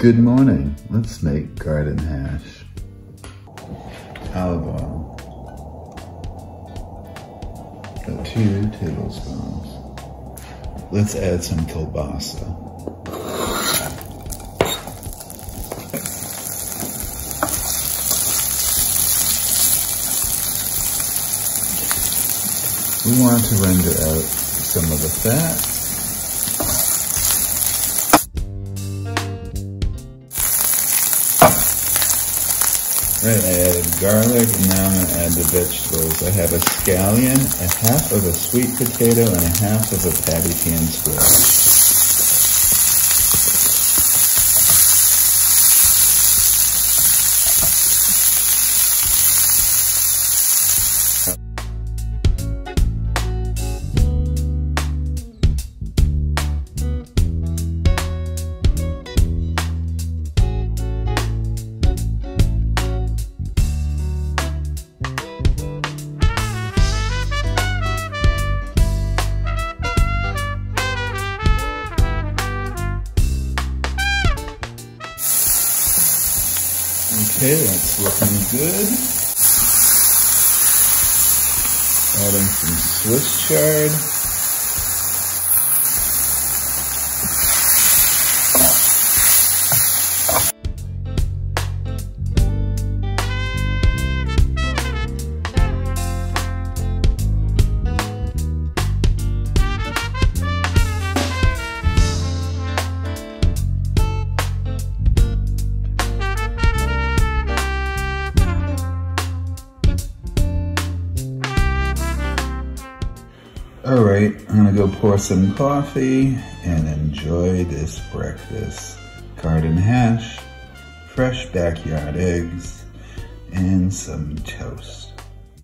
Good morning. Let's make garden hash. Olive oil. About 2 tablespoons. Let's add some kielbasa. We want to render out some of the fat. Right, I added garlic, and now I'm going to add the vegetables. I have a scallion, a half of a sweet potato, and a half of a patty pan squash. Okay, that's looking good. Adding some Swiss chard. All right, I'm gonna go pour some coffee and enjoy this breakfast. Garden hash, fresh backyard eggs, and some toast.